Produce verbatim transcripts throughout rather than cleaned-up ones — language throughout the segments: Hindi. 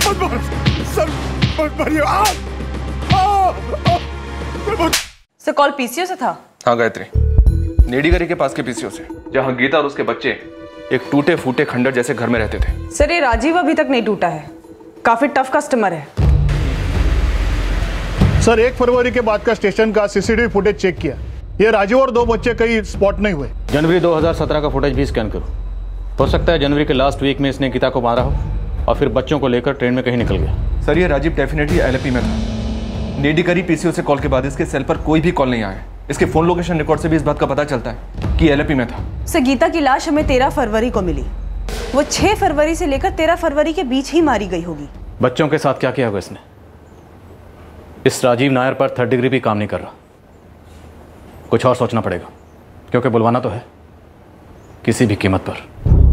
मत मारो सर, मत मारिए। सर कॉल पीसीओ से था? हाँ गायत्री, नेडीगरी के पास के पीसीओ से, जहाँ गीता और उसके बच्चे एक टूटे फूटे खंडर जैसे घर में रहते थे। सर ये राजीव अभी तक नहीं टूटा है, काफी टफ कस्टमर है। सर एक फरवरी के बाद का स्टेशन का सीसीटीवी फुटेज चेक किया, ये राजीव और दो बच्चे कहीं स्पॉट नहीं हुए। जनवरी दो हज़ार सत्रह का फुटेज भी स्कैन करो। हो सकता है जनवरी के लास्ट वीक में इसने गीता को मारा हो और फिर बच्चों को लेकर ट्रेन में कहीं निकल गया। सर ये राजीव डेफिनेटली एलएपी में था। नेडीगरी पीसीओ से कॉल के बाद इसके सेल पर कोई भी कॉल नहीं आया। इसके फोन लोकेशन रिकॉर्ड से भी इस बात का पता चलता है कि एलएपी में था। सर गीता की लाश हमें तेरह फरवरी को मिली, वो छह फरवरी से लेकर तेरह फरवरी के बीच ही मारी गई होगी। बच्चों के साथ क्या किया होगा इसने? इस राजीव नायर पर थर्ड डिग्री भी काम नहीं कर रहा। कुछ और सोचना पड़ेगा, क्योंकि बुलवाना तो है किसी भी कीमत पर।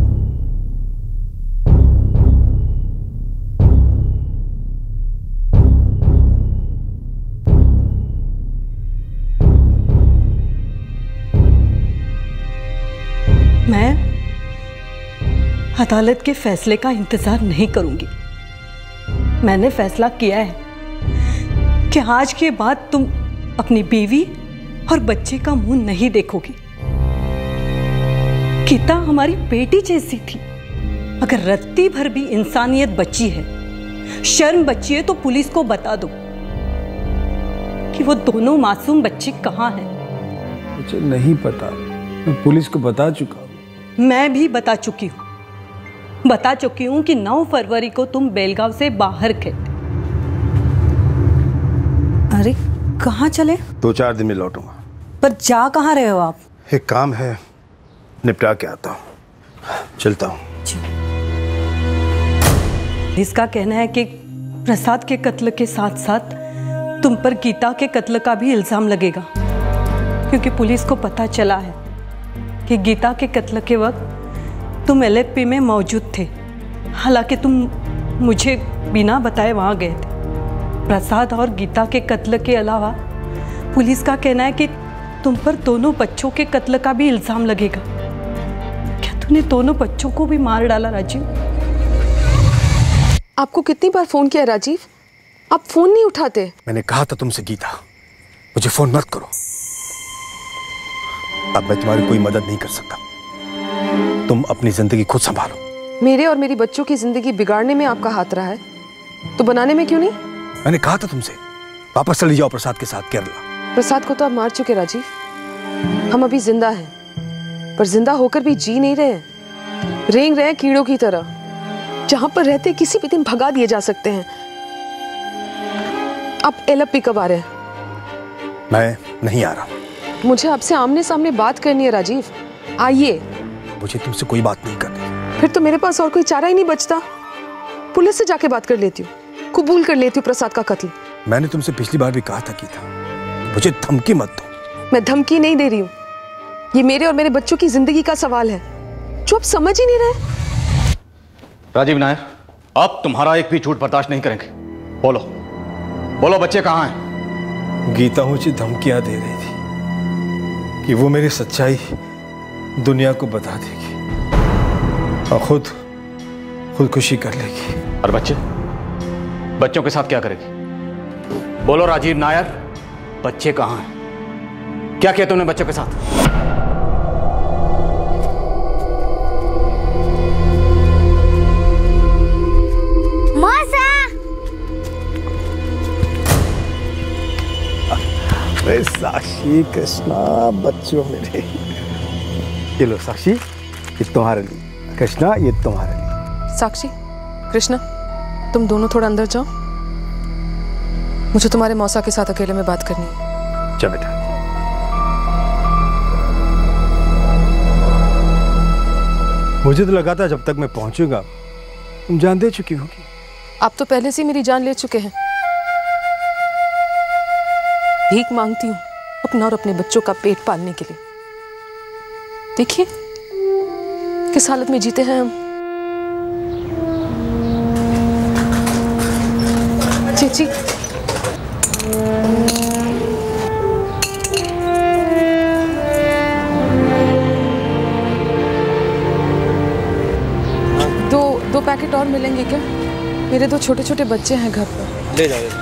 मैं अदालत के फैसले का इंतजार नहीं करूंगी। मैंने फैसला किया है कि आज के बाद तुम अपनी बीवी और बच्चे का मुंह नहीं देखोगी। गीता हमारी बेटी जैसी थी। अगर रत्ती भर भी इंसानियत बची है, शर्म बची है, तो पुलिस को बता दो कि वो दोनों मासूम बच्चे कहाँ हैं। मुझे नहीं पता, मैं पुलिस को बता चुका हूँ। मैं भी बता चुकी हूँ बता चुकी हूँ कि नौ फरवरी को तुम बेलगांव से बाहर गए। अरे कहाँ चले? दो चार दिन में लौटूंगा। पर जा कहाँ रहे हो आप? एक काम है, निपटा के आता हूँ। चलता हूँ। इसका कहना है कि प्रसाद के कत्ल के साथ साथ तुम पर गीता के कत्ल का भी इल्जाम लगेगा, क्योंकि पुलिस को पता चला है कि गीता के कत्ल के वक्त तुम एलएपी में मौजूद थे। हालांकि तुम मुझे बिना बताए वहां गए थे। प्रसाद और गीता के कत्ल के अलावा पुलिस का कहना है कि तुम पर दोनों बच्चों के कत्ल का भी इल्जाम लगेगा। क्या तूने दोनों बच्चों को भी मार डाला राजीव? आपको कितनी बार फोन किया राजीव, आप फोन नहीं उठाते। मैंने कहा था तुमसे गीता, मुझे फोन मत करो। अब मैं तुम्हारी कोई मदद नहीं कर सकता। तुम अपनी जिंदगी खुद संभालो। मेरे और मेरी बच्चों की जिंदगी बिगाड़ने में आपका हाथ रहा है, तो बनाने में क्यों नहीं? मैंने कहा था तुमसे वापस चले जाओ प्रसाद के साथ केरला। प्रसाद को तो आप मार चुके राजीव। हम अभी जिंदा हैं, पर जिंदा होकर भी जी नहीं रहे हैं। रेंग रहे हैं कीड़ों की तरह, जहां पर रहते किसी भी दिन भगा दिए जा सकते हैं। आप एलएपी कब आ रहे हैं? मैं नहीं आ रहा। मुझे आपसे आमने सामने बात करनी है राजीव, आइए। मुझे तुमसे कोई बात नहीं करनी। फिर तो मेरे पास और कोई चारा ही नहीं बचता। पुलिस से जाके बात कर लेती हूँ, कबूल कर लेती हूँ प्रसाद का कत्ल। मैंने तुमसे पिछली बार भी कहा था गीता, मुझे धमकी मत दो। मैं धमकी नहीं दे रही हूँ, ये मेरे और मेरे बच्चों की जिंदगी का सवाल है, जो आप समझ ही नहीं रहे। राजीव नायर, अब तुम्हारा एक भी झूठ बर्दाश्त नहीं करेंगे। बोलो बोलो, बच्चे कहाँ हैं? गीता मुझे धमकियां दे रही थी कि वो मेरी सच्चाई दुनिया को बता देगी और खुद खुदकुशी कर लेगी। और बच्चे बच्चों के साथ क्या करेगी? बोलो राजीव नायर, बच्चे कहाँ हैं? क्या किया तुमने बच्चों के साथ? मौसा! अरे साक्षी, कृष्णा, बच्चों मेरे, ये लो साक्षी, ये तुम्हारे लिए। कृष्णा, ये तुम्हारे लिए। साक्षी, कृष्णा, तुम दोनों थोड़ा अंदर जाओ, मुझे तुम्हारे मौसा के साथ अकेले में बात करनी है। चल बेटा। मुझे तो लगा था जब तक मैं पहुंचूंगा तुम जान दे चुकी होगी। आप तो पहले से मेरी जान ले चुके हैं। भीख मांगती हूँ अपना और अपने बच्चों का पेट पालने के लिए। देखिए किस हालत में जीते हैं हम। चेची, दो दो पैकेट और मिलेंगे क्या? मेरे दो छोटे छोटे बच्चे हैं घर पर। ले जाओ।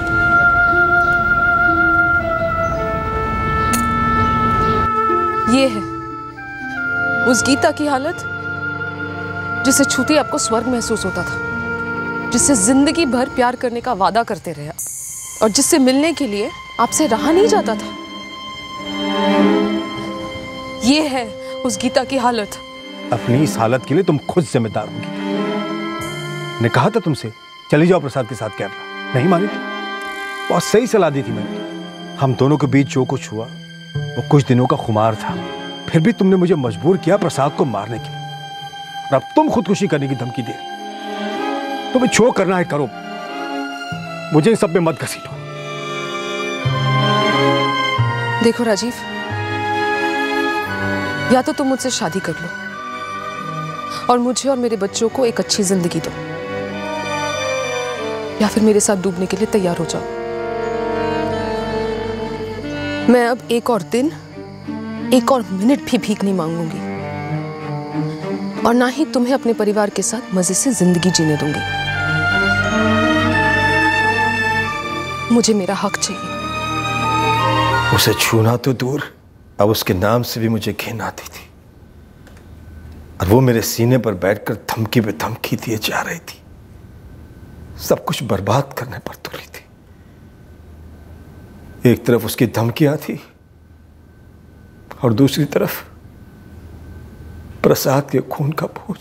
ये है उस गीता की हालत जिसे छूते आपको स्वर्ग महसूस होता था, जिससे जिंदगी भर प्यार करने का वादा करते रहे और जिससे मिलने के लिए आपसे रहा नहीं जाता था। ये है उस गीता की हालत। अपनी इस हालत के लिए तुम खुद जिम्मेदार होगी। ने कहा था तुमसे चली जाओ प्रसाद के साथ कैमरा, नहीं मानी थी। बहुत सही सलाह दी थी मैंने। हम दोनों के बीच जो कुछ हुआ वो कुछ दिनों का खुमार था, फिर भी तुमने मुझे मजबूर किया प्रसाद को मारने के लिए। और अब तुम खुदकुशी करने की धमकी दे। तुम्हें जो करना है करो, मुझे इन सब में मत घसीटो। देखो राजीव, या तो तुम मुझसे शादी कर लो और मुझे और मेरे बच्चों को एक अच्छी जिंदगी दो, या फिर मेरे साथ डूबने के लिए तैयार हो जाओ। मैं अब एक और दिन, एक और मिनट भी भीख नहीं मांगूंगी और ना ही तुम्हें अपने परिवार के साथ मजे से जिंदगी जीने दूंगी। मुझे मेरा हक चाहिए। उसे छूना तो दूर, अब उसके नाम से भी मुझे घिन आती थी। और वो मेरे सीने पर बैठकर धमकी पे धमकी दिए जा रही थी, सब कुछ बर्बाद करने पर तुली थी। एक तरफ उसकी धमकियां थी और दूसरी तरफ प्रसाद के खून का बोझ।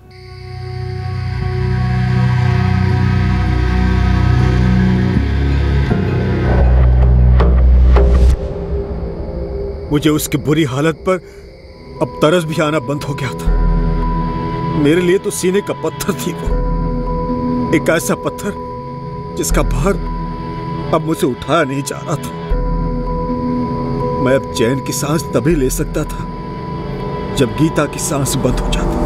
मुझे उसकी बुरी हालत पर अब तरस भी आना बंद हो गया था। मेरे लिए तो सीने का पत्थर थी वो, एक ऐसा पत्थर जिसका भार अब मुझे उठाया नहीं जा रहा था। मैं अब चैन की सांस तभी ले सकता था जब गीता की सांस बंद हो जाती।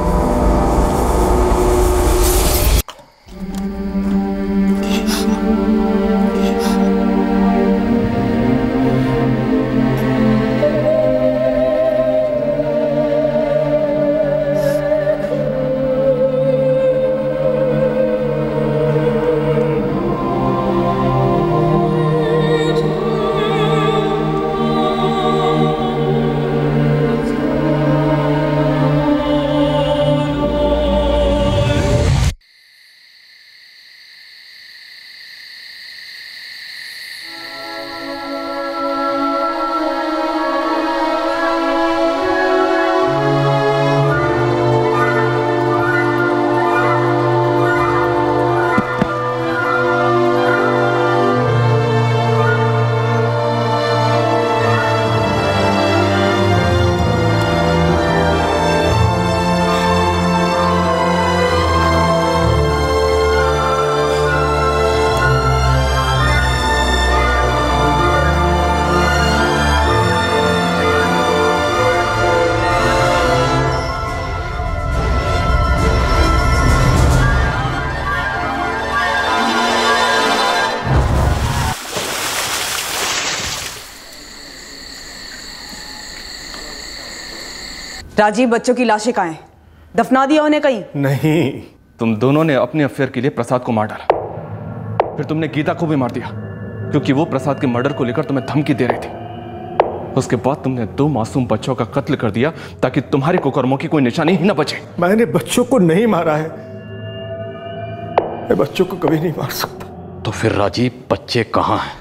राजीव, बच्चों की लाशें कहाँ हैं? दफना दिया उन्हें कहीं? नहीं। तुम दोनों ने अपने अफेयर के लिए प्रसाद को मार डाला, फिर तुमने गीता को भी मार दिया क्योंकि वो प्रसाद के मर्डर को लेकर तुम्हें धमकी दे रही थी। उसके बाद तुमने दो मासूम बच्चों का कत्ल कर दिया ताकि तुम्हारे कुकर्मों की कोई निशानी ही न बचे। मैंने बच्चों को नहीं मारा है, मैं बच्चों को कभी नहीं मार सकता। तो फिर राजीव, बच्चे कहाँ हैं?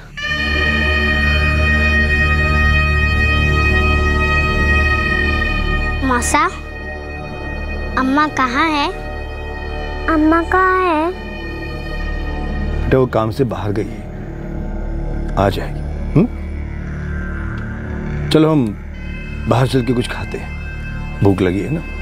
मौसा, अम्मा कहाँ है? अम्मा कहाँ है? बेटा वो काम से बाहर गई है, आ जाएगी। हुँ? चलो हम बाहर चल के कुछ खाते हैं, भूख लगी है ना।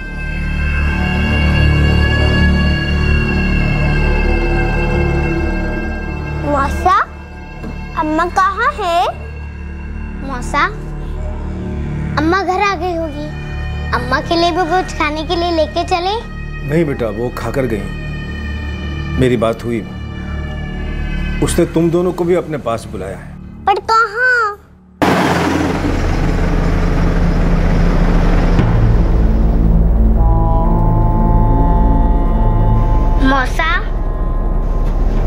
मौसा, अम्मा कहाँ है? मौसा, अम्मा घर आ गई होगी। अम्मा के लिए भी कुछ खाने के लिए लेके चले? नहीं बेटा, वो खाकर गई। मेरी बात हुई, उसने तुम दोनों को भी अपने पास बुलाया है। पर कहाँ? मौसा,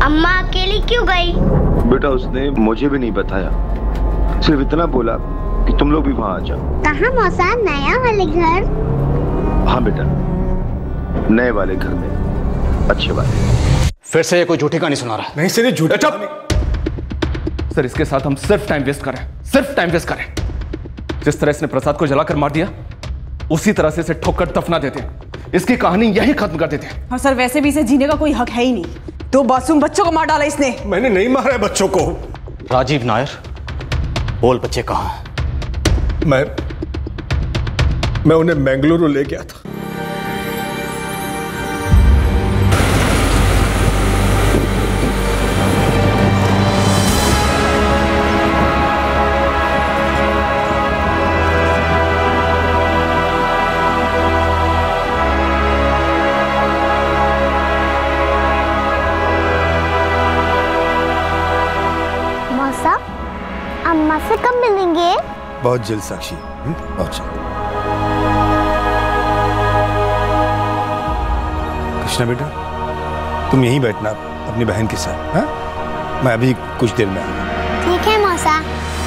बेटा उसने मुझे भी नहीं बताया, सिर्फ इतना बोला कि तुम लोग भी वहां आ जाओ। कहाँ मौसा? नया वाले घर? हाँ बेटा, नए वाले घर में, अच्छे वाले। फिर से ये कोई झूठी कहानी सुना रहा है। नहीं सर, ये झूठी कहानी। सर इसके साथ हम सिर्फ टाइम वेस्ट करें, सिर्फ टाइम वेस्ट करें। जिस तरह इसने प्रसाद को जलाकर मार दिया, उसी तरह से इसे ठोकर दफना देते हैं, इसकी कहानी यही खत्म कर देते हैं। और सर वैसे भी इसे जीने का कोई हक है ही नहीं। दो मासूम बच्चों को मार डाला इसने। मैंने नहीं मारा है बच्चों को। राजीव नायर, बोल बच्चे कहाँ हैं? मैं मैं उन्हें बेंगलुरु ले गया था। अम्मा से कब मिलेंगे? बहुत जल्द साक्षी, बहुत जल्द। कृष्णा बेटा, तुम यहीं बैठना अपनी बहन के साथ। हाँ, मैं अभी कुछ देर में आऊंगा। ठीक है मौसा।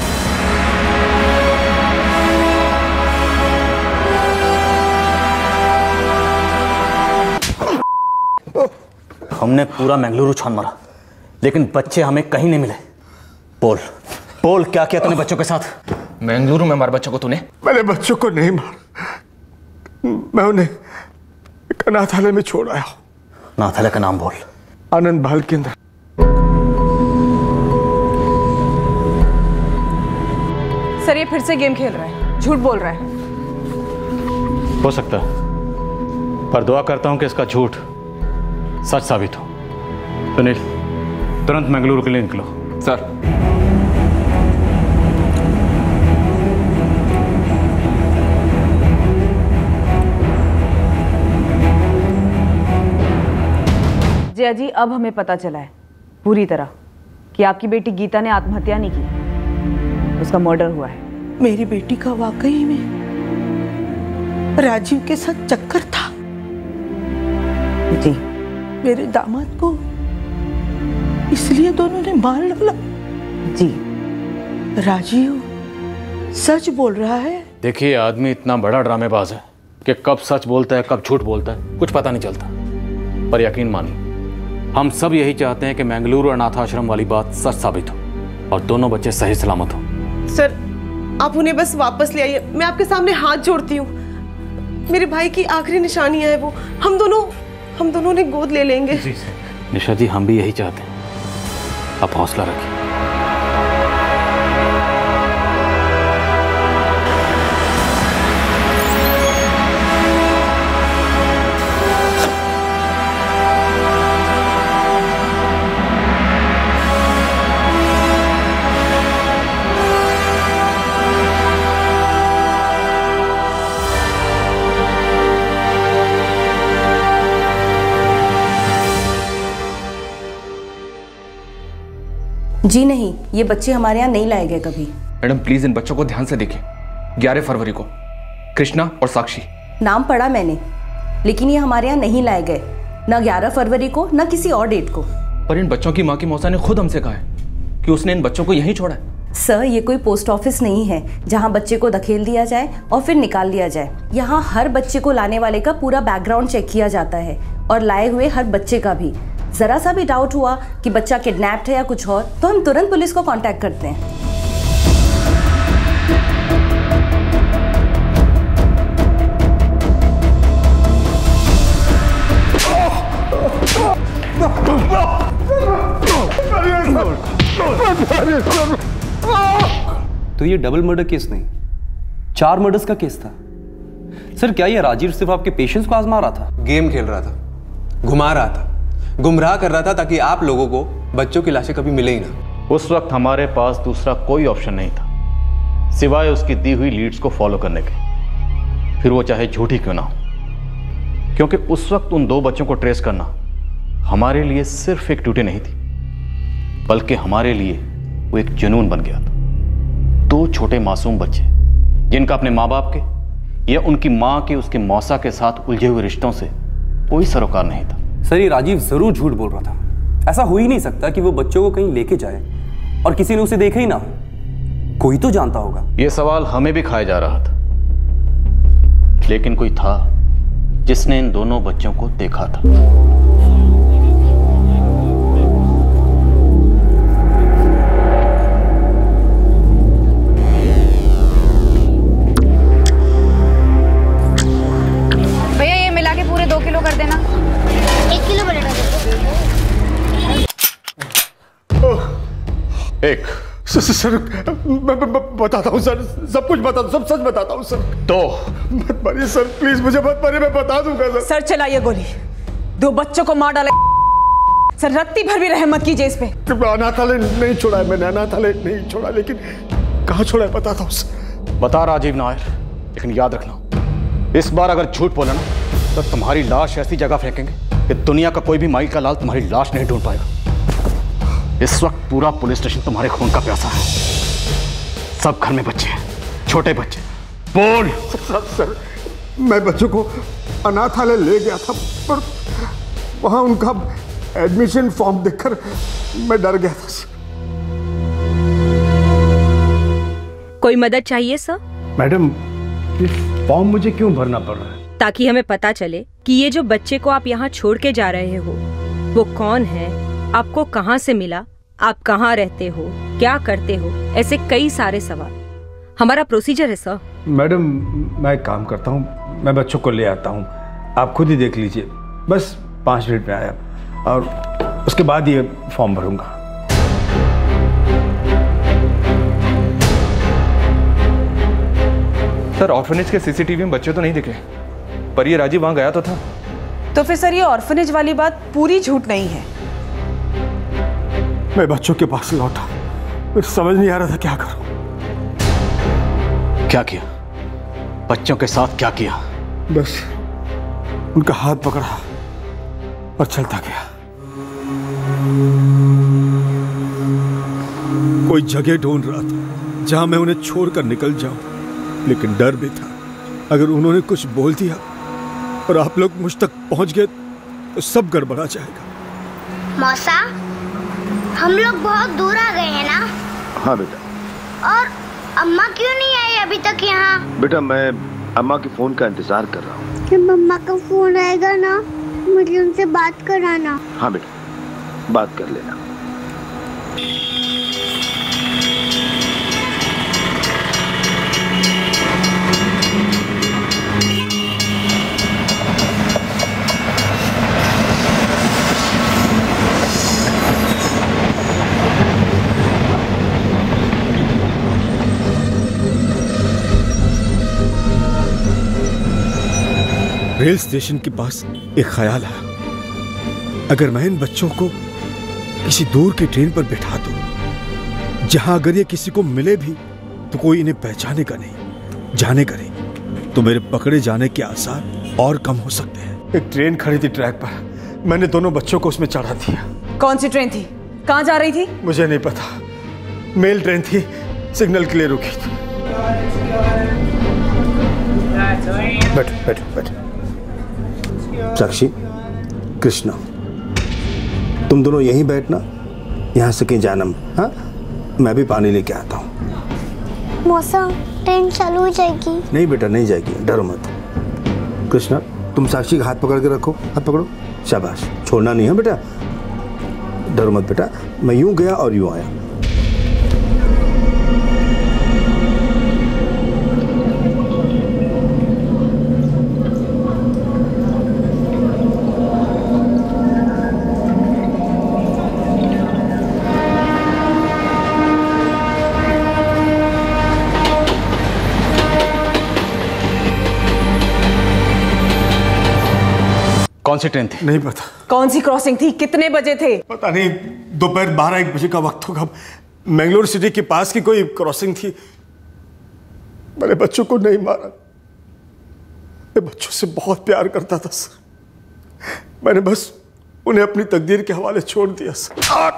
हमने पूरा मंगलुरु छान मारा, लेकिन बच्चे हमें कहीं नहीं मिले। बोल बोल, क्या किया तूने बच्चों के साथ? मंगलुरु में मार बच्चों को तूने? मैंने बच्चों को नहीं मारा, मैं उन्हें एक अनाथालय में छोड़ आया हूं। अनाथालय का नाम बोल। आनंद बाल केंद्र। सर ये फिर से गेम खेल रहा है, झूठ बोल रहा है। हो सकता है, पर दुआ करता हूं कि इसका झूठ सच साबित हो। सुनील, तुरंत मंगलुरु के लिए निकलो। सर। जया जी, अब हमें पता चला है पूरी तरह कि आपकी बेटी गीता ने आत्महत्या नहीं की, उसका मर्डर हुआ है। मेरी बेटी का वाकई में राजीव के साथ चक्कर था। जी। मेरे दामाद को इसलिए दोनों ने मार डाला। जी। राजीव सच बोल रहा है। देखिए, आदमी इतना बड़ा ड्रामेबाज है कि कब सच बोलता है कब झूठ बोलता है कुछ पता नहीं चलता। पर यकीन मानिए, हम सब यही चाहते हैं कि मंगलुरु अनाथ आश्रम वाली बात सच साबित हो और दोनों बच्चे सही सलामत हो। सर, आप उन्हें बस वापस ले आइए। मैं आपके सामने हाथ जोड़ती हूँ। मेरे भाई की आखिरी निशानियां है वो। हम दोनों हम दोनों ने गोद ले लेंगे। जी निशा जी, हम भी यही चाहते हैं। आप हौसला रखिए। जी नहीं, ये बच्चे हमारे यहाँ नहीं लाए गए कभी। मैडम प्लीज इन बच्चों को ध्यान से देखें। ग्यारह फरवरी को कृष्णा और साक्षी। नाम पढ़ा मैंने, लेकिन ये हमारे यहाँ नहीं लाए गए, न ग्यारह फरवरी को न किसी और डेट को। पर इन बच्चों की माँ की मौसा ने खुद हमसे कहा है कि उसने इन बच्चों को यहीं छोड़ा है। सर, ये कोई पोस्ट ऑफिस नहीं है जहाँ बच्चे को धकेल दिया जाए और फिर निकाल लिया जाए। यहाँ हर बच्चे को लाने वाले का पूरा बैकग्राउंड चेक किया जाता है और लाए हुए हर बच्चे का भी। जरा सा भी डाउट हुआ कि बच्चा किडनैप्ड है या कुछ और, तो हम तुरंत पुलिस को कांटेक्ट करते हैं। तो ये डबल मर्डर केस नहीं, चार मर्डर्स का केस था। सर, क्या ये राजीव सिर्फ आपके पेशेंस को आजमा रहा था? गेम खेल रहा था, घुमा रहा था, गुमराह कर रहा था ताकि आप लोगों को बच्चों की लाशें कभी मिले ही ना। उस वक्त हमारे पास दूसरा कोई ऑप्शन नहीं था सिवाय उसकी दी हुई लीड्स को फॉलो करने के, फिर वो चाहे झूठी क्यों ना हो। क्योंकि उस वक्त उन दो बच्चों को ट्रेस करना हमारे लिए सिर्फ एक ड्यूटी नहीं थी, बल्कि हमारे लिए वो एक जुनून बन गया था। दो छोटे मासूम बच्चे जिनका अपने माँ बाप के या उनकी माँ के उसके मौसा के साथ उलझे हुए रिश्तों से कोई सरोकार नहीं था। सर, ये राजीव जरूर झूठ बोल रहा था। ऐसा हो ही नहीं सकता कि वो बच्चों को कहीं लेके जाए और किसी ने उसे देखा ही ना, कोई तो जानता होगा। यह सवाल हमें भी खाया जा रहा था, लेकिन कोई था जिसने इन दोनों बच्चों को देखा था। भैया ये मिला के पूरे दो किलो कर देना। एक किलो बनेगा। एक सर, सर मैं, मैं, मैं बताता हूँ सर, सब कुछ बताता हूँ, सब सच बताता हूँ सर। तो मत मारिए सर, प्लीज मुझे मत मारिए, मैं बता दूंगा सर। सर चलाइए गोली, दो बच्चों को मार डाले सर, रत्ती भर भी रहम मत कीजिए इस पे। अनाथालय नहीं छोड़ा है मैंने, अनाथालय नहीं छोड़ा, लेकिन कहाँ छोड़ा है बताता हूँ सर। बता राजीव नायर, लेकिन याद रखना इस बार अगर झूठ बोला ना तो तुम्हारी लाश ऐसी जगह फेंकेंगे कि दुनिया का कोई भी माई का लाल तुम्हारी लाश नहीं ढूंढ पाएगा। इस वक्त पूरा पुलिस स्टेशन तुम्हारे खून का प्यासा है। सब घर में बच्चे हैं, छोटे बच्चे। बोल। सर, सर मैं बच्चों को अनाथालय ले गया था, पर वहां उनका एडमिशन फॉर्म देखकर मैं डर गया था सर। कोई मदद चाहिए सर? मैडम ये फॉर्म मुझे क्यों भरना पड़ रहा है? ताकि हमें पता चले कि ये जो बच्चे को आप यहाँ छोड़ के जा रहे हो वो कौन है, आपको कहाँ से मिला, आप कहाँ रहते हो, क्या करते हो, ऐसे कई सारे सवाल। हमारा प्रोसीजर है सर। मैडम मैं एक काम करता हूँ, मैं बच्चों को ले आता हूँ, आप खुद ही देख लीजिए। बस पाँच मिनट में आया और उसके बाद ये फॉर्म भरूंगा। सर ऑर्फनेज के सीसीटीवी में बच्चे तो नहीं दिखे, पर ये राजीव वहां गया तो था। तो फिर सर ये ऑर्फनेज वाली बात पूरी झूठ नहीं है। मैं बच्चों के पास लौटा, मुझे समझ नहीं आ रहा था क्या करूं। क्या किया? बच्चों के साथ क्या किया? बस उनका हाथ पकड़ा और चलता गया। कोई जगह ढूंढ रहा था जहां मैं उन्हें छोड़कर निकल जाऊं, लेकिन डर भी था अगर उन्होंने कुछ बोल दिया और आप लोग मुझ तक पहुंच गए तो सब गड़बड़ा जाएगा। मौसा, हम लोग बहुत दूर आ गए हैं ना? हाँ बेटा। और अम्मा क्यों नहीं आई अभी तक यहाँ? बेटा मैं अम्मा के फोन का इंतजार कर रहा हूँ। जब अम्मा का फोन आएगा ना मुझे उनसे बात कराना। हाँ बेटा बात कर लेना। रेल स्टेशन के पास एक ख्याल आया, अगर मैं इन बच्चों को किसी दूर की ट्रेन पर बिठा दूं, जहां अगर ये किसी को मिले भी तो कोई इन्हें पहचानेगा नहीं, जानेगा नहीं, तो मेरे पकड़े जाने के आसार और कम हो सकते हैं। एक ट्रेन खड़ी थी ट्रैक पर, मैंने दोनों बच्चों को उसमें चढ़ा दिया। कौन सी ट्रेन थी? कहाँ जा रही थी? मुझे नहीं पता, मेल ट्रेन थी, सिग्नल के लिए रुकी थी। बैठो बैठो बैठो। साक्षी, कृष्णा, तुम दोनों यहीं बैठना, यहाँ से कहीं जाना। हाँ मैं भी पानी लेके आता हूँ। मौसा ट्रेन चालू हो जाएगी? नहीं बेटा नहीं जाएगी, डरो मत। कृष्णा तुम साक्षी का हाथ पकड़ के रखो, हाथ पकड़ो, शाबाश, छोड़ना नहीं है बेटा, डरो मत बेटा। मैं यूं गया और यूं आया। कौन सी ट्रेन थी? नहीं पता। कौन सी क्रॉसिंग थी? कितने बजे थे? पता नहीं, दोपहर बारह एक बजे का वक्त होगा। मैंगलोर सिटी के पास की कोई क्रॉसिंग थी। मैंने बच्चों को नहीं मारा, मैं बच्चों से बहुत प्यार करता था सर। मैंने बस उन्हें अपनी तकदीर के हवाले छोड़ दिया सर।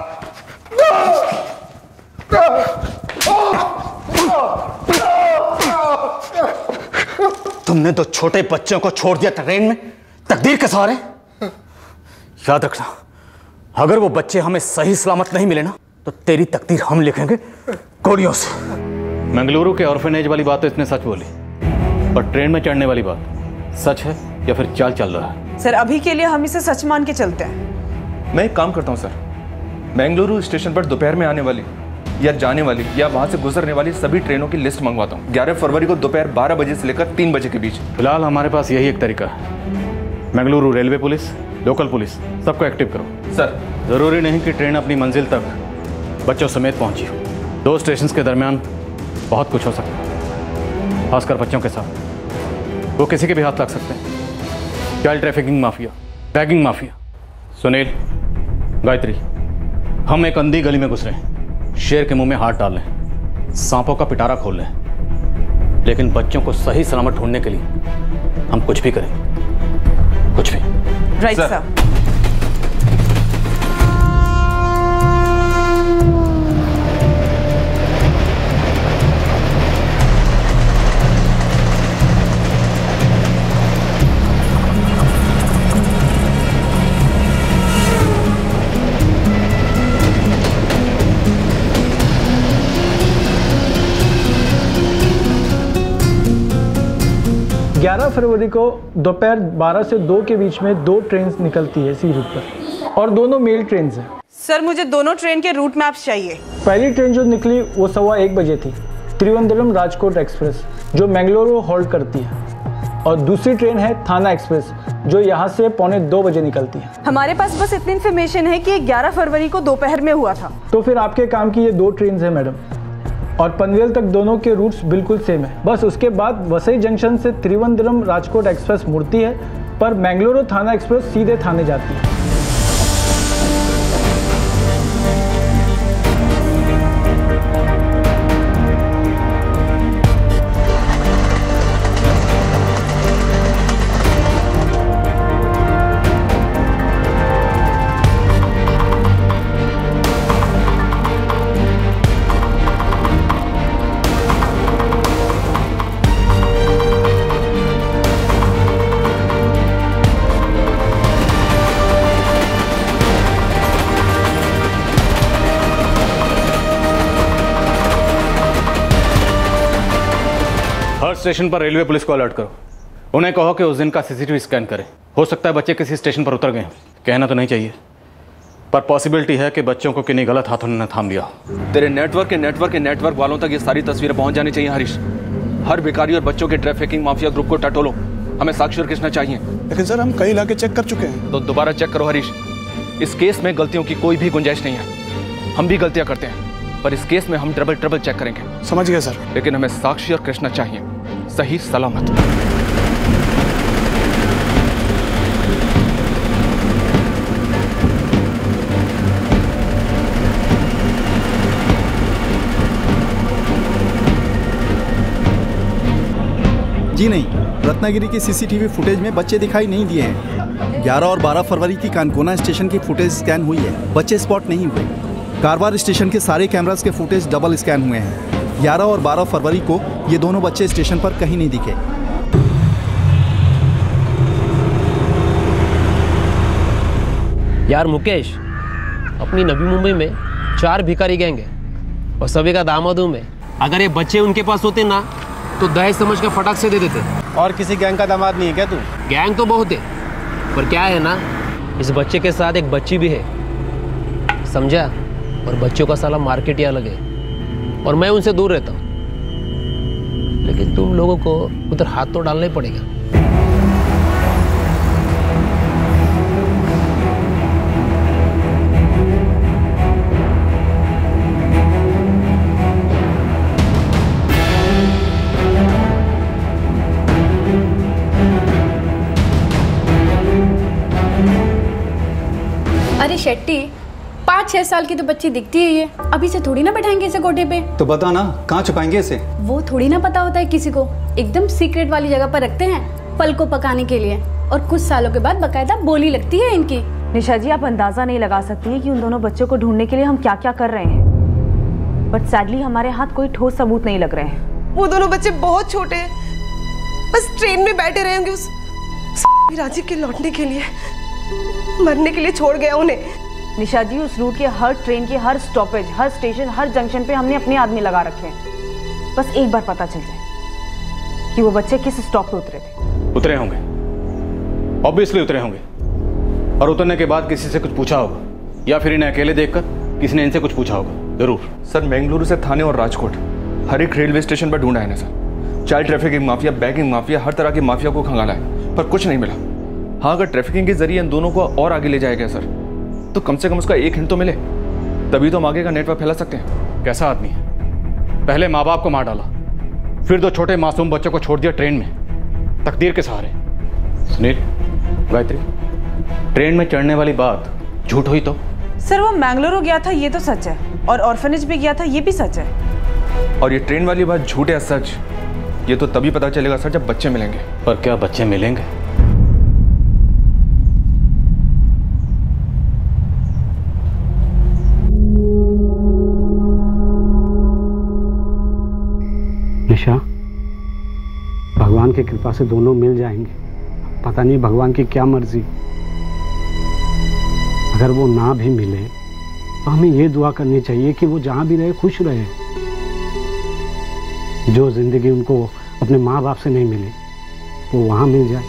तुमने तो छोटे बच्चों को छोड़ दिया ट्रेन में तकदीर के सहारे। याद रखना, अगर वो बच्चे हमें सही सलामत नहीं मिले ना तो तेरी तकदीर हम लिखेंगे गोलियों से। मंगलुरु के ऑर्फनेज वाली बात तो इसने सच बोली, पर ट्रेन में चढ़ने वाली बात सच है या फिर चाल चल रहा है? सर अभी के लिए हम इसे सच मान के चलते हैं। मैं एक काम करता हूँ सर, मंगलुरु स्टेशन पर दोपहर में आने वाली या जाने वाली या वहां से गुजरने वाली सभी ट्रेनों की लिस्ट मंगवाता हूँ ग्यारह फरवरी को दोपहर बारह बजे से लेकर तीन बजे के बीच। फिलहाल हमारे पास यही एक तरीका है, Mangaluru railway police, local police सबको एक्टिव करो। सर जरूरी नहीं कि ट्रेन अपनी मंजिल तक बच्चों समेत पहुंची हो, दो स्टेशन के दरमियान बहुत कुछ हो सकता है, खासकर बच्चों के साथ। वो किसी के भी हाथ लग सकते हैं, child trafficking mafia, ragging mafia. Sunil, Gayatri, हम एक अंधी गली में घुस रहे हैं, शेर के मुंह में हाथ डाल लें, सांपों का पिटारा खोल लें, लेकिन बच्चों को सही सलामत ढूंढने के लिए हम कुछ भी करें, कुछ भी। Right sir. ग्यारह फरवरी को दोपहर बारह से दो के बीच में दो ट्रेन निकलती है इसी रूट पर, और दोनों मेल ट्रेन हैं। सर मुझे दोनों ट्रेन के रूट मैप्स चाहिए। पहली ट्रेन जो निकली वो सवा एक बजे थी, त्रिवेंद्रम राजकोट एक्सप्रेस, जो मैंगलोर होल्ड करती है, और दूसरी ट्रेन है थाना एक्सप्रेस, जो यहाँ से पौने दो बजे निकलती है। हमारे पास बस इतनी इन्फॉर्मेशन है कि ग्यारह फरवरी को दोपहर में हुआ था। तो फिर आपके काम की ये दो ट्रेन है मैडम, और पनवेल तक दोनों के रूट्स बिल्कुल सेम है। बस उसके बाद वसई जंक्शन से त्रिवेंद्रम राजकोट एक्सप्रेस मुड़ती है, पर मैंगलोर थाना एक्सप्रेस सीधे थाने जाती है। स्टेशन पर रेलवे पुलिस को अलर्ट करो, उन्हें कहो कि उस दिन का सीसीटीवी स्कैन करें। हो सकता है बच्चे किसी स्टेशन पर उतर गए, कहना तो नहीं चाहिए, पर पॉसिबिलिटी है कि बच्चों को किन्हीं गलत हाथों ने थाम लिया। तेरे नेटवर्क के नेटवर्क के नेटवर्क वालों तक ये सारी तस्वीरें पहुंच जानी चाहिए हरीश। हर भिखारी और बच्चों के ट्रैफिकिंग माफिया ग्रुप को टटोलो, हमें साक्षी और कृष्णा चाहिए। लेकिन सर हम कई इलाके चेक कर चुके हैं। तो दोबारा चेक करो हरीश, इस केस में गलतियों की कोई भी गुंजाइश नहीं है। हम भी गलतियां करते हैं, पर इस केस में हम डबल ट्रिपल चेक करेंगे। समझ गया सर। लेकिन हमें साक्षी और कृष्णा चाहिए, सही सलामत। जी नहीं, रत्नागिरी की सीसीटीवी फुटेज में बच्चे दिखाई नहीं दिए हैं। ग्यारह और बारह फरवरी की कानकोना स्टेशन की फुटेज स्कैन हुई है, बच्चे स्पॉट नहीं हुए। कारवार स्टेशन के सारे कैमरास के फुटेज डबल स्कैन हुए हैं। ग्यारह और बारह फरवरी को ये दोनों बच्चे स्टेशन पर कहीं नहीं दिखे। यार मुकेश, अपनी नवी मुंबई में चार भिखारी गैंग है और सभी का दामाद हूं मैं। अगर ये बच्चे उनके पास होते ना तो दहेज समझ कर फटाक से दे देते। और किसी गैंग का दामाद नहीं है क्या तू? गैंग तो बहुत है, पर क्या है ना, इस बच्चे के साथ एक बच्ची भी है, समझा? और बच्चों का साला मार्केट ही अलग है और मैं उनसे दूर रहता हूँ। लेकिन तुम लोगों को उधर हाथ तो डालना ही पड़ेगा। अरे शेट्टी, पाँच छह साल की तो बच्ची दिखती है ये, अभी से थोड़ी ना बैठाएंगे इसे गोटे पे। तो बता ना, कहाँ छुपाएंगे इसे? वो थोड़ी ना पता होता है किसी को, एकदम सीक्रेट वाली जगह पर रखते हैं फल को पकाने के लिए, और कुछ सालों के बाद बकायदा बोली लगती है इनकी। निशा जी, आप अंदाजा नहीं लगा सकती है कि उन दोनों बच्चों को ढूंढने के लिए हम क्या क्या कर रहे हैं, बट सैडली हमारे हाथ कोई ठोस सबूत नहीं लग रहे हैं। वो दोनों बच्चे बहुत छोटे हैं, बस ट्रेन में बैठे रहेंगे उस राजीव के लौटने के लिए, मरने के लिए छोड़ गया उन्हें। निशा जी, उस रूट के हर ट्रेन के हर स्टॉपेज, हर स्टेशन, हर जंक्शन पे हमने अपने आदमी लगा रखे हैं। बस एक बार पता चल जाए कि वो बच्चे किस स्टॉप पे उतरे थे। उतरे होंगे, ऑब्वियसली उतरे होंगे, और उतरने के बाद किसी से कुछ पूछा होगा, या फिर इन्हें अकेले देखकर किसी ने इनसे कुछ पूछा होगा जरूर। सर बेंगलुरु से थाने और राजकोट हर एक रेलवे स्टेशन पर ढूंढा है ना sir. Child trafficking mafia, begging mafia, हर तरह की माफिया को खंगाला है, पर कुछ नहीं मिला। हाँ, अगर ट्रैफिकिंग के जरिए इन दोनों को और आगे ले जाया गया सर, तो कम से कम उसका एक हिंट तो मिले, तभी तो हम आगे का नेटवर्क फैला सकते हैं। कैसा आदमी है, पहले माँ बाप को मार डाला, फिर दो छोटे मासूम बच्चों को छोड़ दिया ट्रेन में तकदीर के सहारे। सुनील, गायत्री, ट्रेन में चढ़ने वाली बात झूठ हुई तो? सर वो मैंगलोर गया था ये तो सच है, और ऑर्फनेज भी गया था ये भी सच है। और ये ट्रेन वाली बात झूठ है सच, ये तो तभी पता चलेगा सर जब बच्चे मिलेंगे। पर क्या बच्चे मिलेंगे? निशा, भगवान की कृपा से दोनों मिल जाएंगे। पता नहीं भगवान की क्या मर्जी। अगर वो ना भी मिले तो हमें ये दुआ करनी चाहिए कि वो जहां भी रहे खुश रहे। जो जिंदगी उनको अपने माँ बाप से नहीं मिली वो वहां मिल जाए।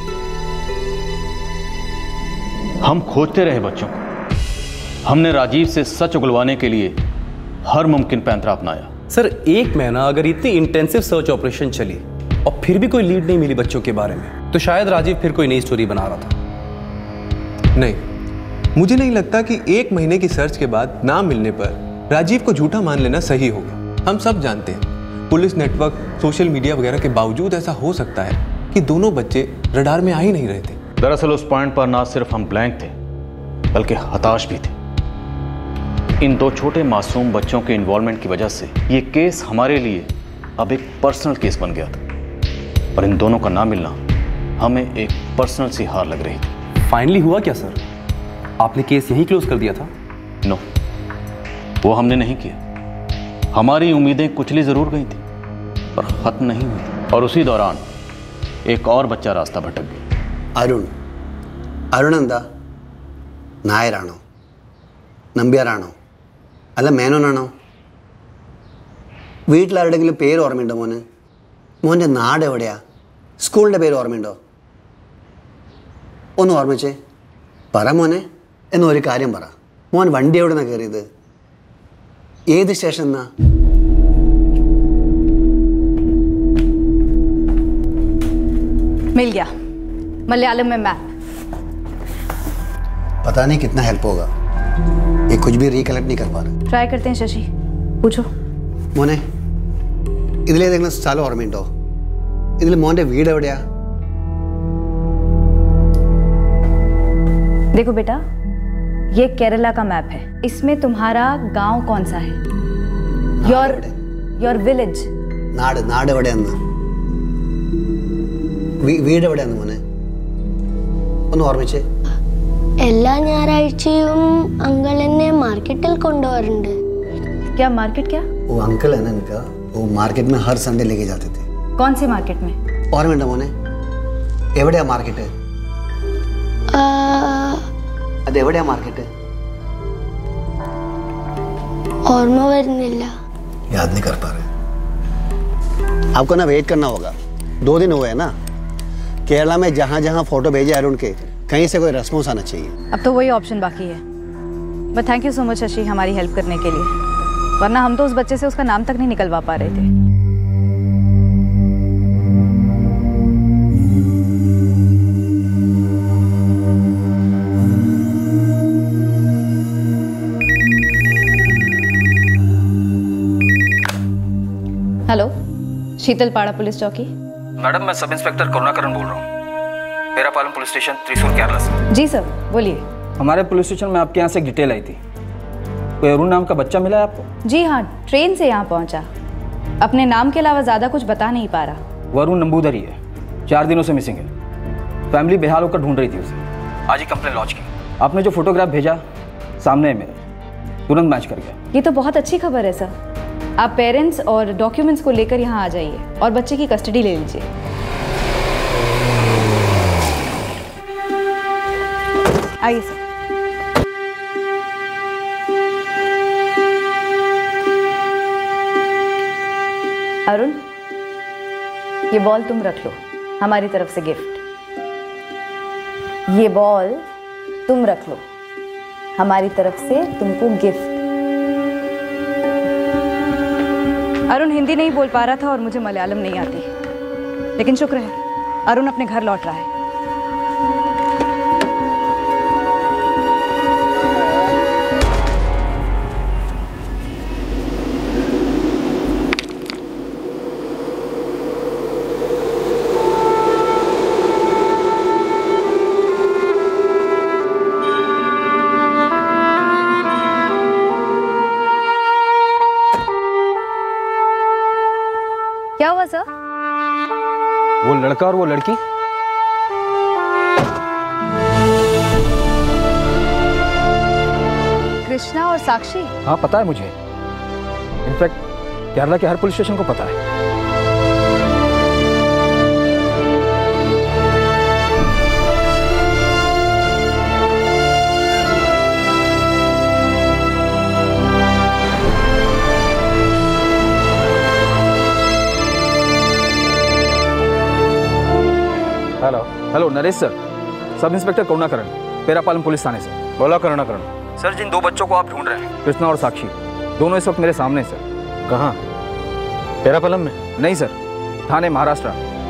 हम खोजते रहे बच्चों को, हमने राजीव से सच उगलवाने के लिए हर मुमकिन पैंतरा अपनाया। सर एक महीना अगर इतनी इंटेंसिव सर्च ऑपरेशन चली और फिर भी कोई लीड नहीं मिली बच्चों के बारे में, तो शायद राजीव फिर कोई नई स्टोरी बना रहा था। नहीं, मुझे नहीं लगता कि एक महीने की सर्च के बाद ना मिलने पर राजीव को झूठा मान लेना सही होगा। हम सब जानते हैं पुलिस नेटवर्क, सोशल मीडिया वगैरह के बावजूद ऐसा हो सकता है कि दोनों बच्चे रडार में आ ही नहीं रहे थे। दरअसल उस पॉइंट पर ना सिर्फ हम ब्लैंक थे बल्कि हताश भी थे। इन दो छोटे मासूम बच्चों के इन्वॉल्वमेंट की वजह से ये केस हमारे लिए अब एक पर्सनल केस बन गया था, और इन दोनों का ना मिलना हमें एक पर्सनल सी हार लग रही थी। फाइनली हुआ क्या सर? आपने केस यहीं क्लोज कर दिया था? नो, वो हमने नहीं किया। हमारी उम्मीदें कुचली जरूर गई थी पर खत्म नहीं हुई, और उसी दौरान एक और बच्चा रास्ता भटक गया। अरुण अरुण എന്താ നായരാണോ നമ്പ്യാരാണോ അല്ല മേനോനാണോ? വീട്ടിലാരുടെങ്കിലും പേര് ഓർമ്മയുണ്ടോ മോന്? മോൻ്റെ നാട് എവിടെയാ? സ്കൂളിൻ്റെ പേര് ഓർമ്മയുണ്ടോ? ഒന്ന് ഓർമ്മിച്ചേ, പറ മോനെ. എന്നൊരു കാര്യം പറ, മോൻ വണ്ടി എവിടെ നിന്നാണ് കയറിയത്? ഏത് സ്റ്റേഷൻ എന്നാ? मिल गया, मलयालम में मैप। पता नहीं कितना हेल्प होगा, ये कुछ भी रिकलेक्ट नहीं कर पा रहे। ट्राई करते हैं शशि, पूछो। മോനെ, ഇതിലേതെങ്കിലും സ്ഥലം ഓർമ്മയുണ്ടോ? ഇതിൽ മോൻ്റെ വീട് എവിടെയാ? देखो बेटा, ये केरला का मैप है। इसमें तुम्हारा गांव कौन सा है? Your your village. നാട് നാട് എവിടെയാന്ന്? വീട് എവിടെയാന്ന് മോനെ? ഒന്ന് ഓർമ്മിച്ചേ. എല്ലാ ഞായറാഴ്ചയും അങ്കിൾ എന്നെ മാർക്കറ്റിൽ കൊണ്ടുപോകാറുണ്ട്. क्या मार्केट? क्या वो अंकल है ना इनका, वो मार्केट में हर संडे लेके जाते थे। कौन सी मार्केट में? ഓർമ്മയുണ്ടോ മോനെ? എവിടെയാ മാർക്കറ്റ്? അത് എവിടെയാ മാർക്കറ്റ്? ഓർമ്മ വരുന്നില്ല. याद नहीं कर पा रहे। आपको ना वेट करना होगा, दो दिन हुए हैं ना। केरला में जहाँ जहाँ फोटो भेजे अरुण के, कहीं से कोई रेस्पॉन्स आना चाहिए। अब तो वही ऑप्शन बाकी है। But thank you so much Shashi हमारी हेल्प करने के लिए, वरना हम तो उस बच्चे से उसका नाम तक नहीं निकलवा पा रहे थे। हेलो, शीतलपाड़ा पुलिस चौकी। मैडम, मैं सब इंस्पेक्टर करुणाकरण बोल रहा हूँ, पेरापालम पुलिस स्टेशन, त्रिशूल, केरला से। जी सर, बोलिए। हमारे पुलिस स्टेशन में आपके यहाँ से एक डिटेल आई थी, कोई अरुण नाम का बच्चा मिला है आपको? जी हाँ, ट्रेन से यहाँ पहुँचा, अपने नाम के अलावा ज़्यादा कुछ बता नहीं पा रहा। वो अरुण नंबूदरी है, चार दिनों से मिसिंग है। फैमिली बेहाल होकर ढूंढ रही थी उसे, आज ही कंप्लेन लॉन्च की। आपने जो फोटोग्राफ भेजा सामने है मेरे, तुरंत मैच कर गया। ये तो बहुत अच्छी खबर है सर। आप पेरेंट्स और डॉक्यूमेंट्स को लेकर यहाँ आ जाइए और बच्चे की कस्टडी ले लीजिए। आइए सर। ये बॉल तुम रख लो, हमारी तरफ से गिफ्ट। ये बॉल तुम रख लो, हमारी तरफ से तुमको गिफ्ट। अरुण हिंदी नहीं बोल पा रहा था और मुझे मलयालम नहीं आती, लेकिन शुक्र है अरुण अपने घर लौट रहा है। क्या हुआ सर? वो लड़का और वो लड़की कृष्णा और साक्षी। हाँ पता है मुझे, इनफैक्ट केरला के हर पुलिस स्टेशन को पता है। Hello hello Naresh sir, sub inspector Karunakaran, Perapalam police थाने से। बोला करुणाकरण। सर जिन दो बच्चों को आप ढूंढ रहे हैं, कृष्णा और साक्षी, दोनों इस वक्त मेरे सामने हैं सर। कहाँ? पेरापालम में? नहीं सर, थाने महाराष्ट्र।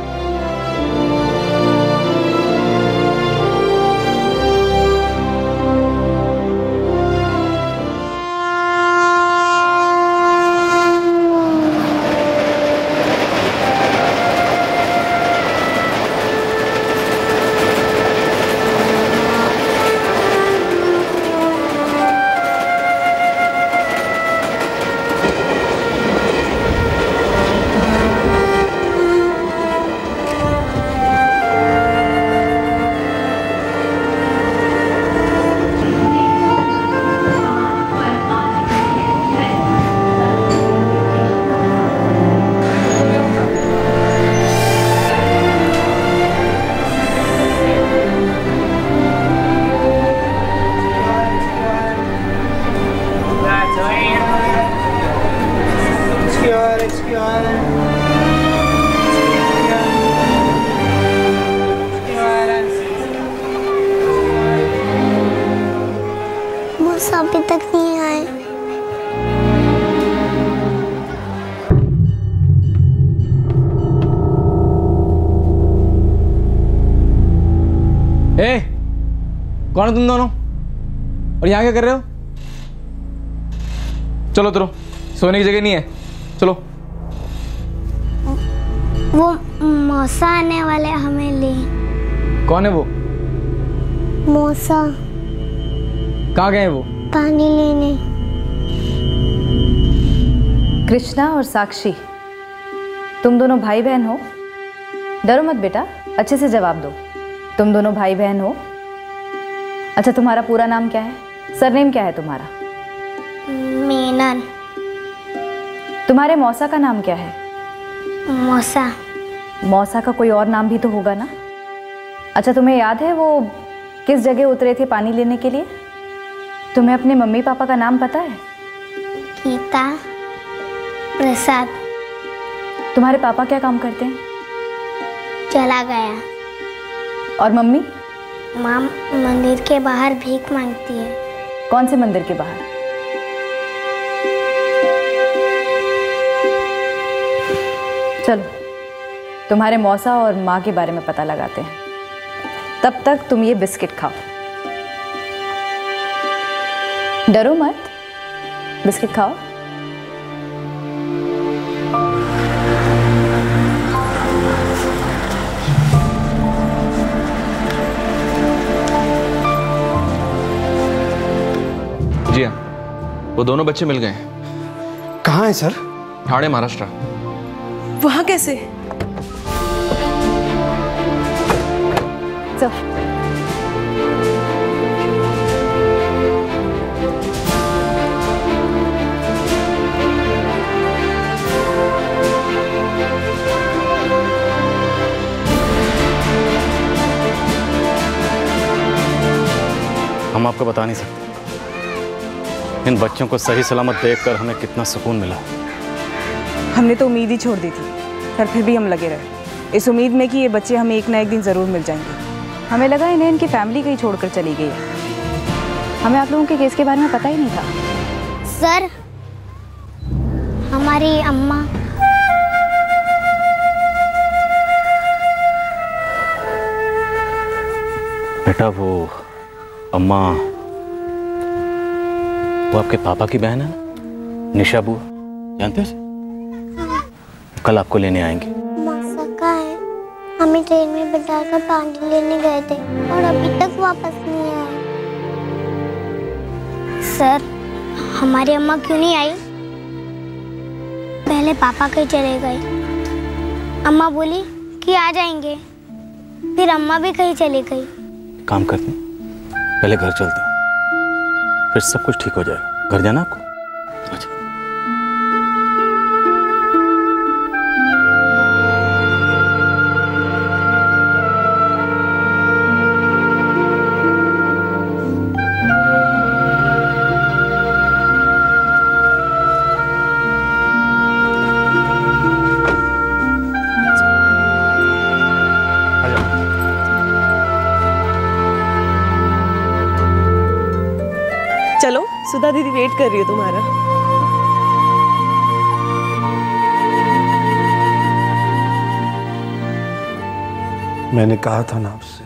अभी तक नहीं आए। ए, कौन है तुम दोनों और यहाँ क्या कर रहे हो? चलो उतरो, सोने की जगह नहीं है, चलो। वो मौसा आने वाले हमें ले। कौन है वो? मौसा। कहाँ गए वो? पानी लेने। कृष्णा और साक्षी, तुम दोनों भाई बहन हो? डरो मत बेटा, अच्छे से जवाब दो। तुम दोनों भाई बहन हो? अच्छा, तुम्हारा पूरा नाम क्या है? सरनेम क्या है तुम्हारा? मेनन। तुम्हारे मौसा का नाम क्या है? मौसा। मौसा का कोई और नाम भी तो होगा ना? अच्छा, तुम्हें याद है वो किस जगह उतरे थे पानी लेने के लिए? तुम्हें अपने मम्मी पापा का नाम पता है? गीता, प्रसाद। तुम्हारे पापा क्या काम करते हैं? चला गया। और मम्मी? माँ मंदिर के बाहर भीख मांगती है। कौन से मंदिर के बाहर? चलो, तुम्हारे मौसा और माँ के बारे में पता लगाते हैं। तब तक तुम ये बिस्किट खाओ। डरो मत, बिस्किट खाओ। जी हाँ, वो दोनों बच्चे मिल गए हैं। कहाँ है सर? ठाणे, महाराष्ट्र। वहां कैसे? चल। हम आपको बता नहीं सकते इन बच्चों को सही सलामत देखकर हमें कितना सुकून मिला। हमने तो उम्मीद ही छोड़ दी थी, पर फिर भी हम लगे रहे। इस उम्मीद में कि ये बच्चे हमें एक ना एक दिन ज़रूर मिल जाएंगे। हमें लगा इन्हें इनकी फैमिली कहीं छोड़कर चली गई है। हमें आप लोगों के केस के बारे में पता ही नहीं था। सर, हमारी अम्मा बेटा, वो अम्मा वो आपके पापा की बहन है ना, निशा बुआ, जानते हो? कल आपको लेने आएंगे। मौसा कहाँ है? हमें ट्रेन में बिठाकर पानी लेने गए थे और अभी तक वापस नहीं आए। सर, हमारी अम्मा क्यों नहीं आई? पहले पापा कहीं चले गए, अम्मा बोली कि आ जाएंगे, फिर अम्मा भी कहीं चली गई। काम करते हैं, पहले घर चलते हैं, फिर सब कुछ ठीक हो जाएगा। घर जाना आपको? अच्छा। चलो, सुधा दीदी वेट कर रही है तुम्हारा। मैंने कहा था ना आपसे,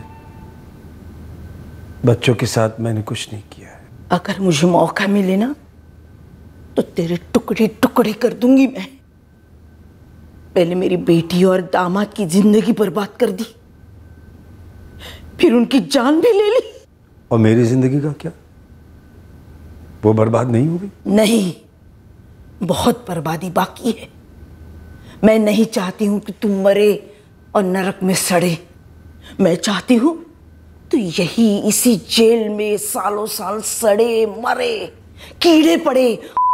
बच्चों के साथ मैंने कुछ नहीं किया है। अगर मुझे मौका मिले ना तो तेरे टुकड़े टुकड़े कर दूंगी मैं। पहले मेरी बेटी और दामाद की जिंदगी बर्बाद कर दी, फिर उनकी जान भी ले ली। और मेरी जिंदगी का क्या? वो बर्बाद नहीं होगी? नहीं, बहुत बर्बादी बाकी है। मैं नहीं चाहती हूं कि तुम मरे और नरक में सड़े। मैं चाहती हूं तो यही इसी जेल में सालों साल सड़े मरे, कीड़े पड़े।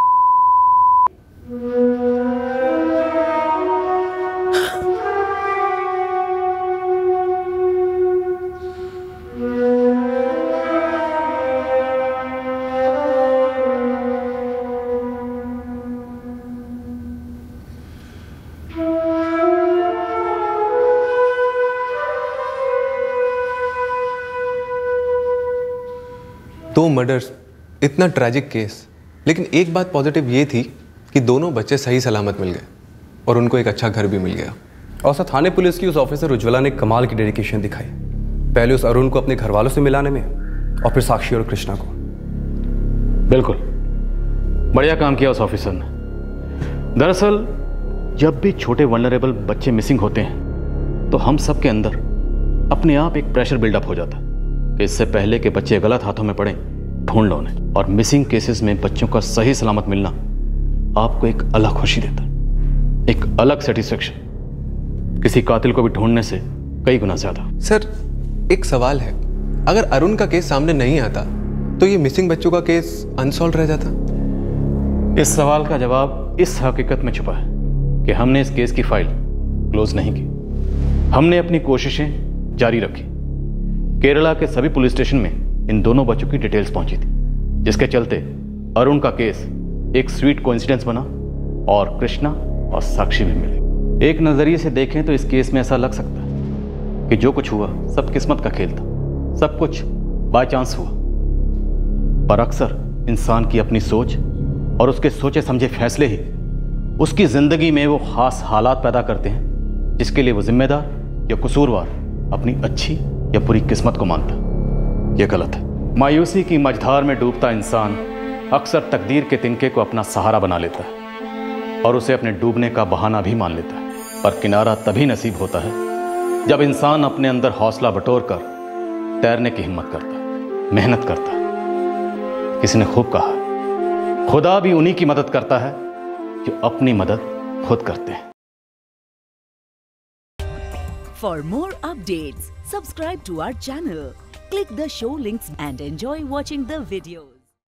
दो मर्डर्स, इतना ट्रैजिक केस, लेकिन एक बात पॉजिटिव ये थी कि दोनों बच्चे सही सलामत मिल गए और उनको एक अच्छा घर भी मिल गया। और सर, थाने पुलिस की उस ऑफिसर उज्ज्वला ने कमाल की डेडिकेशन दिखाई। पहले उस अरुण को अपने घर वालों से मिलाने में और फिर साक्षी और कृष्णा को। बिल्कुल बढ़िया काम किया उस ऑफिसर ने। दरअसल जब भी छोटे वल्नरेबल बच्चे मिसिंग होते हैं तो हम सब के अंदर अपने आप एक प्रेशर बिल्डअप हो जाता है कि इससे पहले कि बच्चे गलत हाथों में पड़े, ढूंढ लो उन्हें। और मिसिंग केसेस में बच्चों का सही सलामत मिलना आपको एक अलग खुशी देता है, एक अलग सेटिस्फेक्शन, किसी कातिल को भी ढूंढने से कई गुना ज्यादा। सर, एक सवाल है, अगर अरुण का केस सामने नहीं आता तो ये मिसिंग बच्चों का केस अनसॉल्व रह जाता? इस सवाल का जवाब इस हकीकत में छुपा है कि हमने इस केस की फाइल क्लोज नहीं की। हमने अपनी कोशिशें जारी रखी। केरला के सभी पुलिस स्टेशन में इन दोनों बच्चों की डिटेल्स पहुंची थी, जिसके चलते अरुण का केस एक स्वीट कोइंसिडेंस बना और कृष्णा और साक्षी भी मिले। एक नजरिए से देखें तो इस केस में ऐसा लग सकता है कि जो कुछ हुआ सब किस्मत का खेल था, सब कुछ बाय चांस हुआ। पर अक्सर इंसान की अपनी सोच और उसके सोचे समझे फैसले ही उसकी जिंदगी में वो खास हालात पैदा करते हैं जिसके लिए वो जिम्मेदार या कसूरवार अपनी अच्छी या बुरी किस्मत को मानता। यह गलत है। मायूसी की मझधार में डूबता इंसान अक्सर तकदीर के तिनके को अपना सहारा बना लेता है और उसे अपने डूबने का बहाना भी मान लेता है। पर किनारा तभी नसीब होता है जब इंसान अपने अंदर हौसला बटोर कर तैरने की हिम्मत करता है, मेहनत करता है। किसी ने खूब कहा, खुदा भी उन्हीं की मदद करता है जो अपनी मदद खुद करते हैं। For more updates, subscribe to our channel, click the show links and enjoy watching the videos.